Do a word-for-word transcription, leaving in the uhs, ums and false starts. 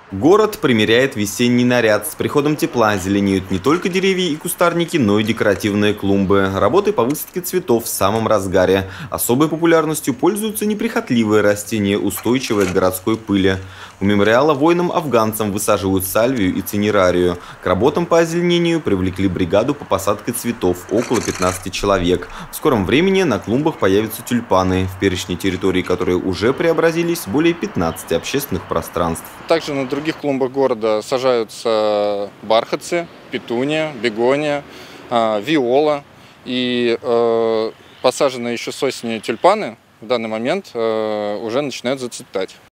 Город примеряет весенний наряд. С приходом тепла зеленеют не только деревья и кустарники, но и декоративные клумбы. Работы по высадке цветов в самом разгаре. Особой популярностью пользуются неприхотливые растения, устойчивые к городской пыли. У мемориала воинам-афганцам высаживают сальвию и цинерарию. К работам по озеленению привлекли бригаду по посадке цветов, около пятнадцати человек. В скором времени на клумбах появятся тюльпаны, в перечне территорий, которые уже преобразились, более пятнадцати общественных пространств. Также на других клумбах города сажаются бархатцы, петуния, бегония, виола и э, посаженные еще с осени тюльпаны в данный момент э, уже начинают зацветать.